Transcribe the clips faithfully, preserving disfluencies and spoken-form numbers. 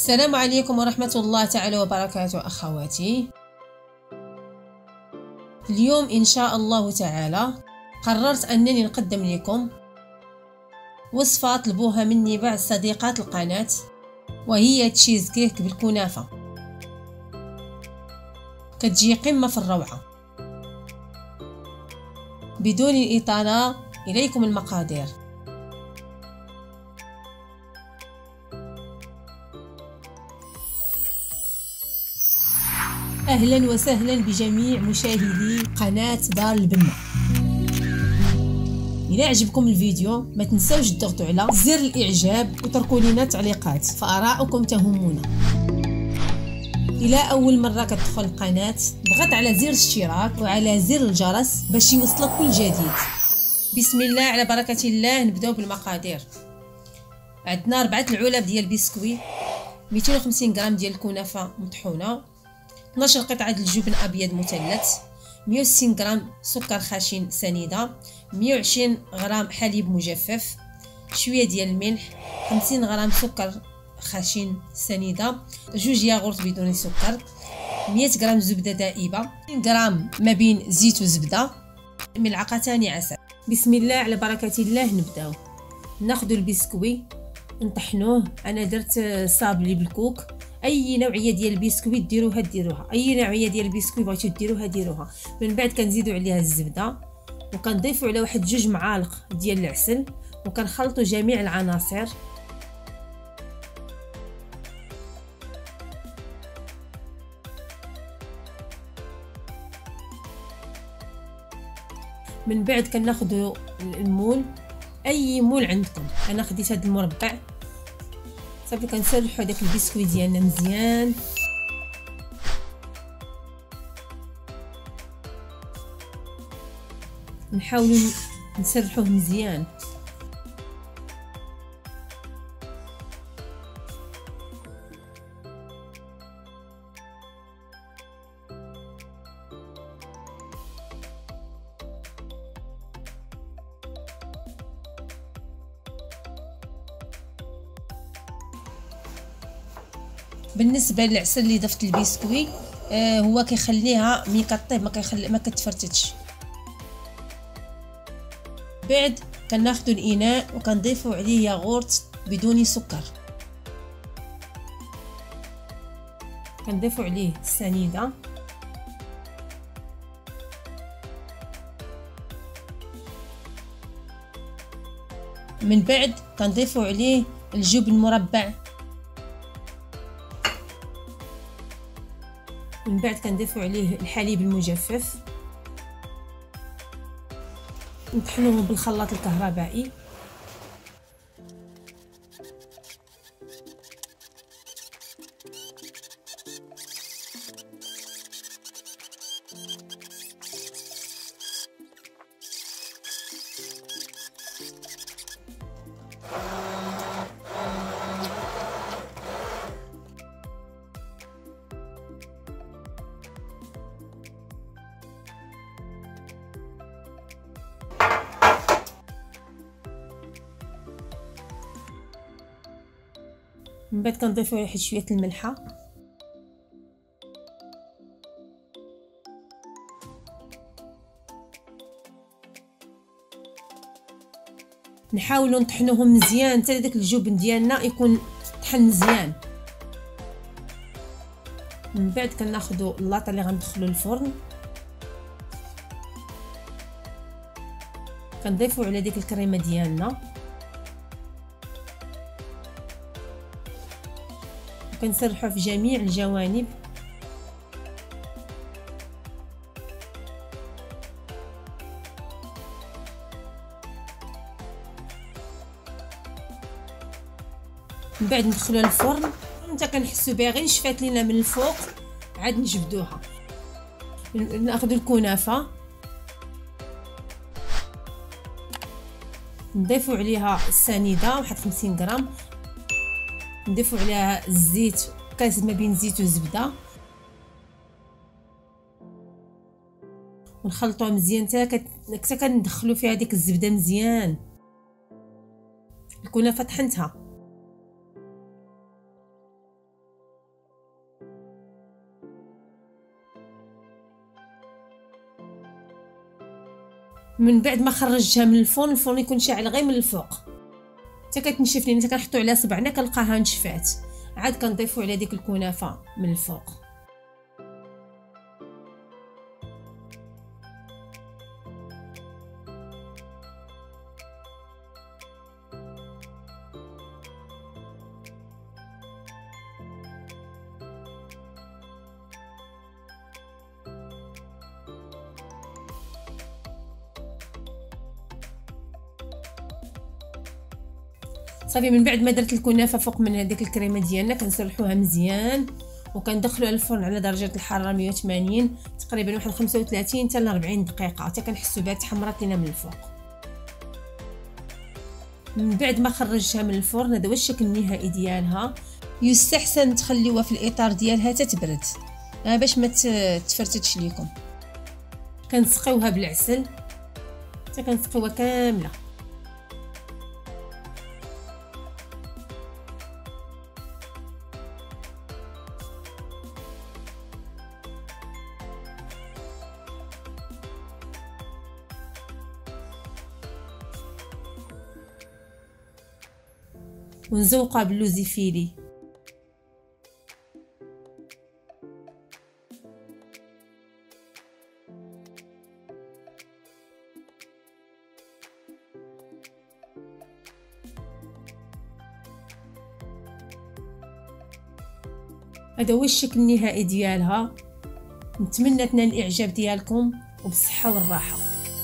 السلام عليكم ورحمة الله تعالى وبركاته أخواتي. اليوم إن شاء الله تعالى قررت أنني نقدم لكم وصفة طلبوها مني بعض صديقات القناة، وهي تشيز كيك بالكنافة. كتجي قمة في الروعة. بدون الإطالة إليكم المقادير. أهلا وسهلا بجميع مشاهدي قناة دار البنة. إذا عجبكم الفيديو ما تنسوش تضغطوا على زر الإعجاب وتركوا لنا تعليقات، فآراءكم تهمنا. إلى أول مرة كتدخل القناة ضغط على زر الاشتراك وعلى زر الجرس باش يوصلك كل جديد. بسم الله على بركة الله. نبداو بالمقادير. عندنا أربعة العلب ديال البسكوي، مئتين وخمسين غرام ديال الكنافة مطحونة، اثناش قطعة الجبن أبيض مثلث، مئة وستين غرام سكر خشن سنيدة، مئة وعشرين غرام حليب مجفف، شوية ديال الملح، خمسين غرام سكر خشن سنيدة، جوج ياغورت بدون سكر، مئة غرام زبدة دائبة، غرام ما بين زيت وزبدة، ملعقتان عسل. بسم الله على بركة الله. نبداو. ناخذ البسكوي نطحنوه. انا درت صابلي بالكوك. اي نوعيه ديال البسكويت ديروها ديروها اي نوعيه ديال البسكويت بغيتو ديروها ديروها. من بعد كنزيدو عليها الزبده وكنضيفو على واحد جوج معالق ديال العسل وكنخلطوا جميع العناصر. من بعد كناخذوا المول، اي مول عندكم. انا خديت هذا المربع صافي. كنسرحوا داك البسكويت ديالنا مزيان. نحاولوا نسرحوه مزيان. بالنسبه للعسل اللي ضفت البسكوي آه هو كيخليها ملي كطيب ما كيخلي ما كتفرتتش. بعد كناخذوا الاناء وكنضيفوا عليه ياغورت بدون سكر، كنضيفوا عليه السنيده، من بعد كنضيفوا عليه الجبن المربع، من بعد كنضيفوا عليه الحليب المجفف. نطحنوه بالخلاط الكهربائي. من بعد كنضيفوا عليه واحد شويه الملحه. نحاولوا نطحنوهم مزيان حتى داك الجبن ديالنا يكون طحن مزيان. من بعد كناخذوا اللاطه اللي غندخلوا للفرن، كنضيفوا على ديك الكريمه ديالنا، كنسرحوا في جميع الجوانب. من بعد ندخلوها للفرن. حتى كنحسوا بها غير نشفات لينا من الفوق عاد نجبدوها. ناخذ الكنافه نضيفوا عليها السنيده واحد خمسين غرام، نضيفوا عليها الزيت، كاس ما بين زيت وزبده، ونخلطوها مزيان حتى كندخلوا فيها ديك الزبده مزيان. الكنافه طحنتها. من بعد ما خرجتها من الفرن، الفرن يكون شاعل غير من الفوق حتى كتنشف لينا، حتى كنحطو على صبعنا كنلقاها نشفات، عاد كنضيفو على ديك الكنافه من الفوق. صافي من بعد ما درت الكنافه فوق من هذيك الكريمه ديالنا كنسرحوها مزيان وكندخلوها للفرن على درجه الحراره مية وثمانين تقريبا واحد خمسة وثلاثين حتى ل أربعين دقيقه حتى كنحسوا بها تحمرات لينا من الفوق. من بعد ما خرجتها من الفرن هذا هو الشكل النهائي ديالها. يستحسن تخليوها في الاطار ديالها تتبرد باش ما تفرتتش ليكم. كنسقيوها بالعسل حتى كنسقيوها كامله. ونزوقها باللوز فيلي. هذا هو الشكل النهائي ديالها. نتمنى تنال الاعجاب ديالكم وبالصحه والراحه.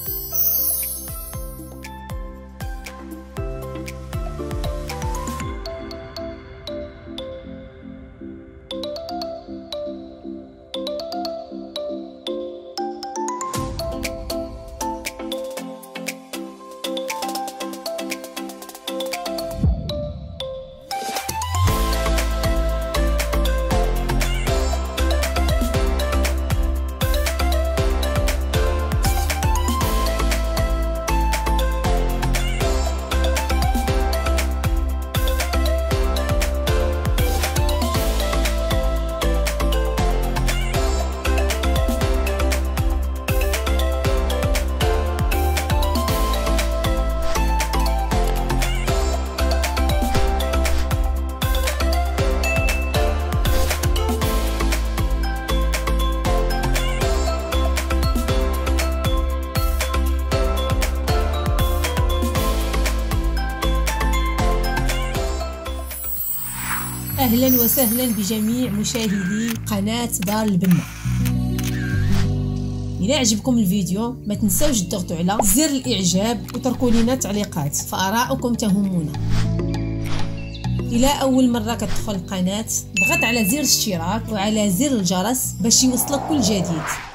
أهلا وسهلا بجميع مشاهدي قناة دار البنة. إذا عجبكم الفيديو ما تنسوش تضغطوا على زر الإعجاب وتركوا لنا تعليقات، فآراءكم تهمنا. إلى أول مرة كتدخل القناة ضغط على زر الاشتراك وعلى زر الجرس باش يوصلك كل جديد.